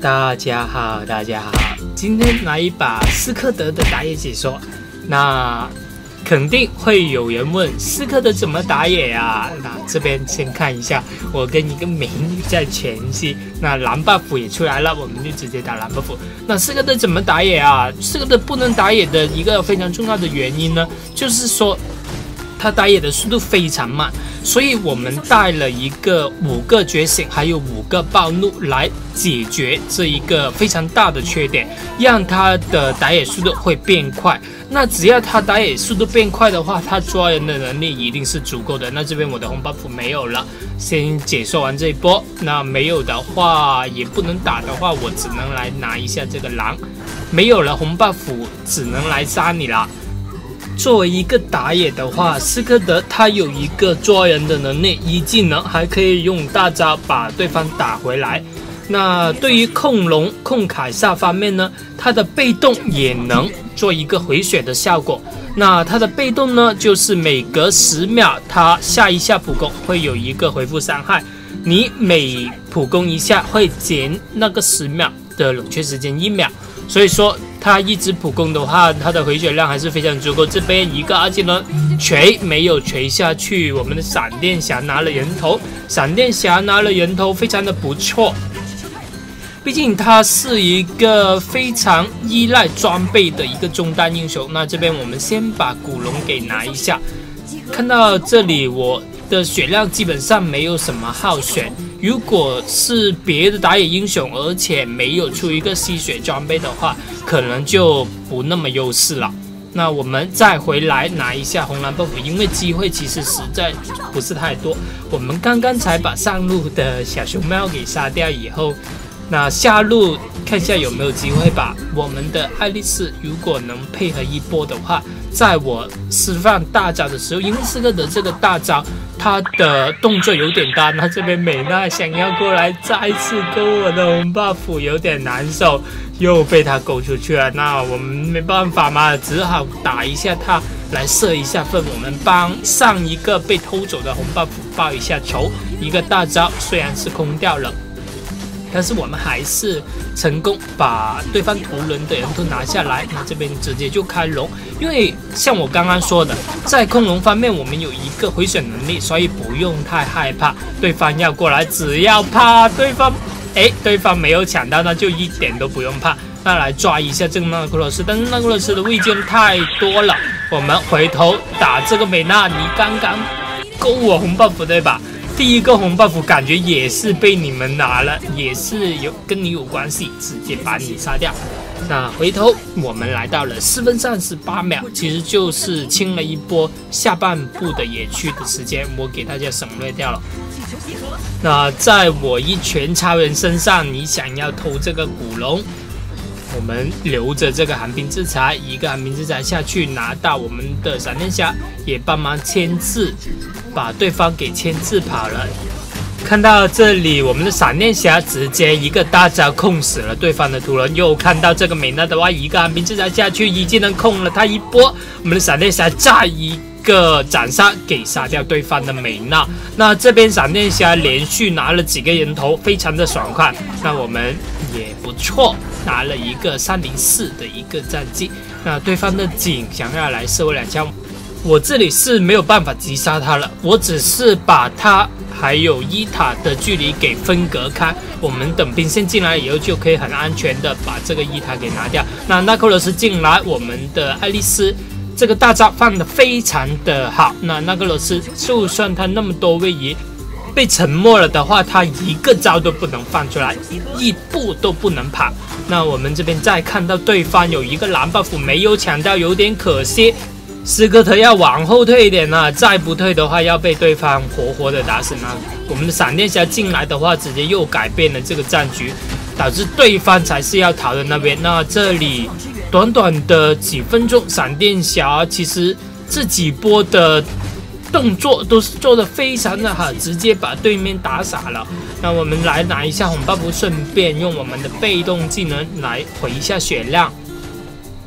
大家好，大家好，今天来一把斯科德的打野解说。那肯定会有人问斯科德怎么打野啊？那这边先看一下，我跟一个美女在前期，那蓝 buff 也出来了，我们就直接打蓝 buff。那斯科德怎么打野啊？斯科德不能打野的一个非常重要的原因呢，就是说他打野的速度非常慢，所以我们带了一个5个觉醒，还有5个暴怒来解决这一个非常大的缺点，让他的打野速度会变快。那只要他打野速度变快的话，他抓人的能力一定是足够的。那这边我的红 buff 没有了，先解说完这一波。那没有的话，也不能打的话，我只能来拿一下这个狼。没有了红 buff， 只能来杀你了。作为一个打野的话，斯科德他有一个抓人的能力，一技能还可以用大招把对方打回来。那对于控龙、控凯撒方面呢，他的被动也能做一个回血的效果。那他的被动呢，就是每隔10秒，他下一下普攻会有一个回复伤害，你每普攻一下会减那个10秒的冷却时间1秒。所以说他一直普攻的话，他的回血量还是非常足够。这边一个二技能锤没有锤下去，我们的闪电侠拿了人头，闪电侠拿了人头，非常的不错。毕竟他是一个非常依赖装备的一个中单英雄。那这边我们先把古龙给拿一下。看到这里，我的血量基本上没有什么耗血。如果是别的打野英雄，而且没有出一个吸血装备的话，可能就不那么优势了。那我们再回来拿一下红蓝 buff， 因为机会其实实在不是太多。我们刚刚才把上路的小熊猫给杀掉以后，那下路看一下有没有机会吧。我们的爱丽丝如果能配合一波的话，在我释放大招的时候，因为斯科德这个大招他的动作有点大，那这边美娜想要过来再次勾我的红 buff， 有点难受，又被他勾出去了。那我们没办法嘛，只好打一下他来射一下分，我们帮上一个被偷走的红 buff 报一下仇。一个大招虽然是空掉了，但是我们还是成功把对方图轮的人头拿下来。那这边直接就开龙，因为像我刚刚说的，在控龙方面我们有一个回血能力，所以不用太害怕对方要过来，只要怕对方没有抢到，那就一点都不用怕。那来抓一下这个纳克罗斯，但是纳克罗斯的位阶太多了，我们回头打这个美娜。你刚刚勾我红 buff 对吧？第一个红 buff 感觉也是被你们拿了，也是跟你有关系，直接把你杀掉。那回头我们来到了4分38秒，其实就是清了一波下半部的野区的时间，我给大家省略掉了。那在我一拳超人身上，你想要偷这个古龙，我们留着这个寒冰制裁，一个寒冰制裁下去，拿到我们的闪电侠也帮忙牵制，把对方给牵制跑了。看到这里，我们的闪电侠直接一个大招控死了对方的图人。又看到这个美娜的话，一个寒冰制裁下去，已经能控了他一波。我们的闪电侠再一个斩杀给杀掉对方的美娜。那这边闪电侠连续拿了几个人头，非常的爽快。那我们也不错，拿了一个304的一个战绩。那对方的警想要来射我2枪，我这里是没有办法击杀他了，我只是把他还有伊塔的距离给分隔开。我们等兵线进来以后，就可以很安全的把这个伊塔给拿掉。那纳克罗斯进来，我们的爱丽丝这个大招放得非常的好。那纳克罗斯就算他那么多位移被沉默了的话，他一个招都不能放出来，一步都不能跑。那我们这边再看到对方有一个蓝 buff 没有抢到，有点可惜。斯科特要往后退一点了，再不退的话要被对方活活的打死呢。我们的闪电侠进来的话，直接又改变了这个战局，导致对方才是要逃的那边。那这里短短的几分钟，闪电侠其实这几波的动作都是做得非常的好，直接把对面打傻了。那我们来拿一下红 buff， 顺便用我们的被动技能来回一下血量。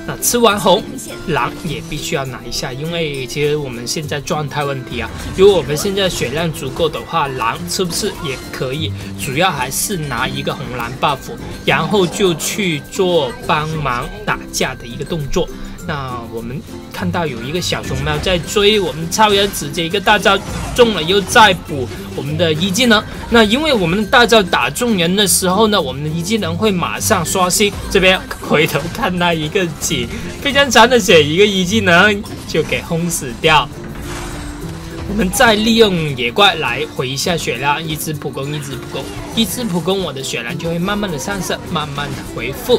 那吃完红，狼也必须要拿一下，因为其实我们现在状态问题啊，如果我们现在血量足够的话，狼是不是也可以？主要还是拿一个红蓝 buff， 然后就去做帮忙打架的一个动作。那我们看到有一个小熊猫在追我们超人，直接一个大招中了，又再补我们的一技能。那因为我们的大招打中人的时候呢，我们的一技能会马上刷新。这边回头看到一个井，非常长的血，一个一技能就给轰死掉。我们再利用野怪来回一下血量，一直普攻，一直普攻，一直普攻，我的血量就会慢慢的上升，慢慢的恢复。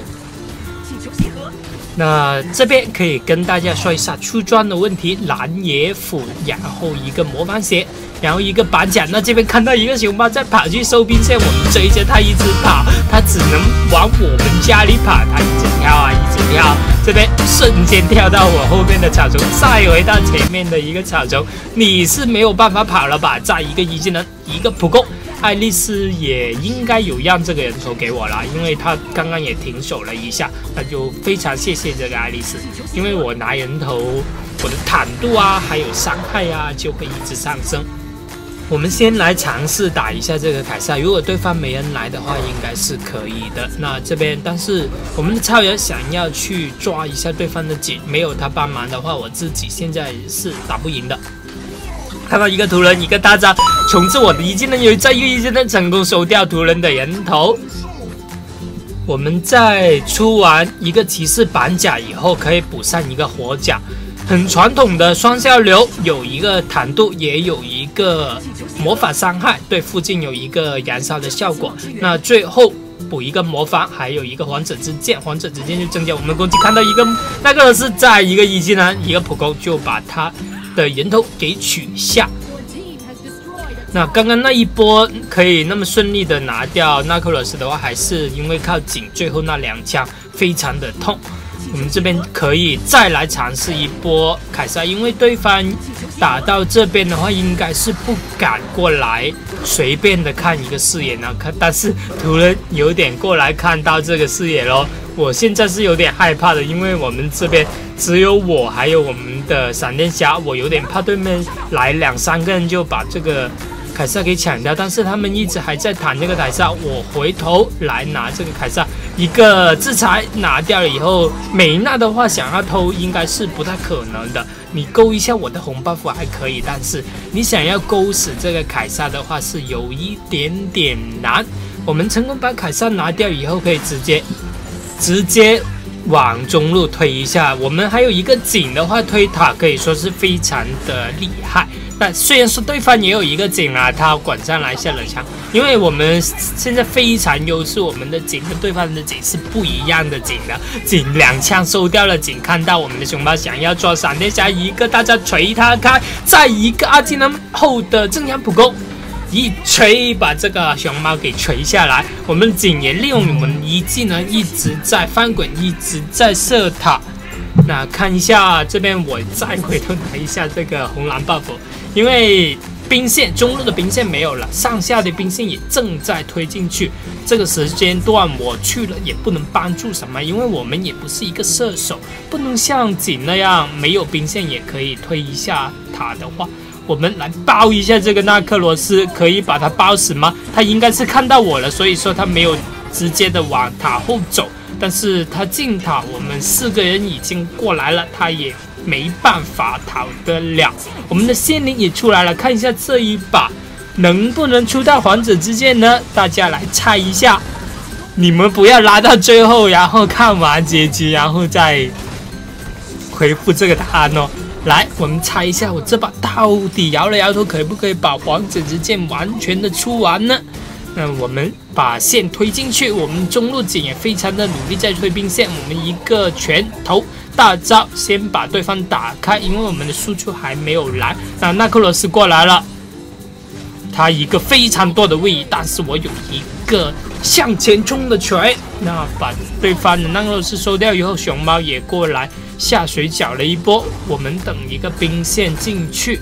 那这边可以跟大家说一下出装的问题：蓝野斧，然后一个魔方鞋，然后一个板甲。那这边看到一个熊猫在跑去收兵线，我们追着它一直跑，它只能往我们家里跑，它一直跳啊，一直跳。这边瞬间跳到我后面的草丛，再回到前面的一个草丛，你是没有办法跑了吧？再一个一技能，一个普攻。爱丽丝也应该有让这个人头给我了，因为他刚刚也停手了一下，那就非常谢谢这个爱丽丝，因为我拿人头，我的坦度啊，还有伤害啊，就会一直上升。我们先来尝试打一下这个凯撒，如果对方没人来的话，应该是可以的。那这边，但是我们的超人想要去抓一下对方的井，没有他帮忙的话，我自己现在是打不赢的。看到一个屠人，一个大招，重置我的一技能，有再一个一技能成功收掉屠人的人头。我们在出完一个骑士板甲以后，可以补上一个火甲，很传统的双效流，有一个坦度，也有一个魔法伤害，对附近有一个燃烧的效果。那最后补一个魔法，还有一个皇者之剑，皇者之剑就增加我们的攻击。看到一个那个是在一个一技能，一个普攻就把他的人头给取下。那刚刚那一波可以那么顺利的拿掉纳克罗斯的话，还是因为靠井最后那2枪非常的痛。我们这边可以再来尝试一波凯撒，因为对方打到这边的话，应该是不敢过来随便的看一个视野呢。但是屠人有点过来看到这个视野咯，我现在是有点害怕的，因为我们这边只有我还有我们的闪电侠，我有点怕对面来2、3个人就把这个凯撒给抢掉，但是他们一直还在弹这个凯撒，我回头来拿这个凯撒，一个制裁拿掉了以后，美娜的话想要偷应该是不太可能的，你勾一下我的红 buff 还可以，但是你想要勾死这个凯撒的话是有一点点难。我们成功把凯撒拿掉以后，可以直接往中路推一下，我们还有一个井的话，推塔可以说是非常的厉害。但虽然说对方也有一个井啊，他滚上来下了墙，因为我们现在非常优势，我们的井跟对方的井是不一样的井的，井2枪收掉了井，看到我们的熊猫想要抓闪电侠，一个大招锤他开，再一个阿技能后的正阳普攻，一锤把这个熊猫给锤下来。我们井也利用我们一技能一直在翻滚，一直在射塔。那看一下这边，我再回头拿一下这个红蓝 buff， 因为兵线中路的兵线没有了，上下的兵线也正在推进去。这个时间段我去了也不能帮助什么，因为我们也不是一个射手，不能像井那样没有兵线也可以推一下塔的话，我们来包一下这个纳克罗斯，可以把他包死吗？他应该是看到我了，所以说他没有直接的往塔后走。但是他进塔，我们4个人已经过来了，他也没办法逃得了。我们的仙灵也出来了，看一下这一把能不能出到皇者之剑呢？大家来猜一下，你们不要拉到最后，然后看完结局，然后再回复这个答案哦。来，我们猜一下，我这把到底摇了摇头，可不可以把皇者之剑完全的出完呢？那我们把线推进去，我们中路井也非常的努力在推兵线，我们一个拳头大招先把对方打开，因为我们的输出还没有来。那纳克罗斯过来了，他一个非常多的位移，但是我有一个向前冲的锤，那把对方的纳克罗斯收掉以后，熊猫也过来下水饺了一波，我们等一个兵线进去。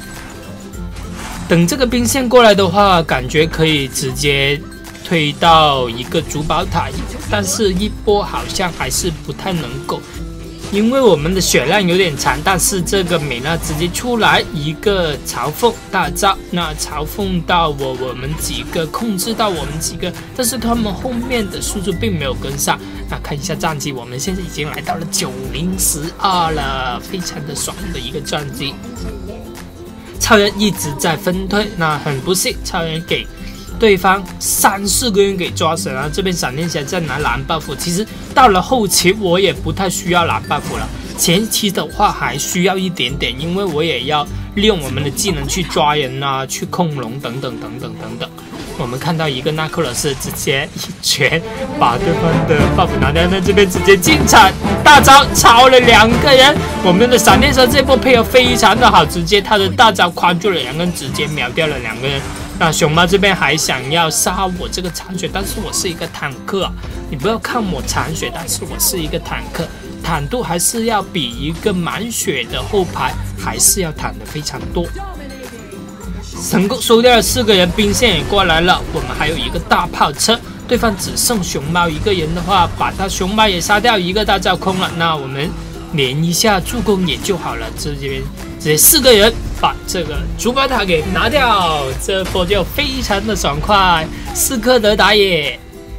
等这个兵线过来的话，感觉可以直接推到一个主宝塔，但是一波好像还是不太能够。 因为我们的血量有点长，但是这个美娜直接出来一个嘲讽大招，那嘲讽到我们几个，控制到我们几个，但是他们后面的速度并没有跟上。那看一下战绩，我们现在已经来到了90-12了，非常的爽的一个战绩。超人一直在分推，那很不幸，超人给对方3-4个人给抓死了。这边闪电侠在拿蓝 buff， 其实到了后期我也不太需要蓝 buff 了，前期的话还需要一点点，因为我也要利用我们的技能去抓人啊，去控龙等等等等等等。我们看到一个纳克罗斯直接一拳把对方的 buff 拿掉，那这边直接进场大招超了2个人，我们的闪电蛇这波配合非常的好，直接他的大招框住了2个人，直接秒掉了2个人。那熊猫这边还想要杀我这个残血，但是我是一个坦克啊，你不要看我残血，但是我是一个坦克，坦度还是要比一个满血的后排还是要坦的非常多。成功收掉了4个人，兵线也过来了，我们还有一个大炮车，对方只剩熊猫1个人的话，把他熊猫也杀掉，一个大招空了，那我们连一下助攻也就好了。这边直接4个人把这个主宝塔给拿掉，这波就非常的爽快。斯科德打野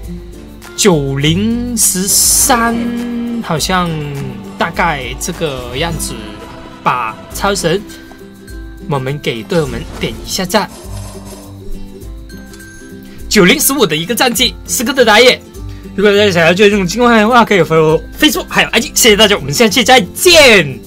90-13，好像大概这个样子，把超神。我们给队友们点一下赞，90-15的一个战绩，斯科德打野。如果大家想要追这种情况的话，可以回我 Facebook 还有 IG， 谢谢大家，我们下期再见。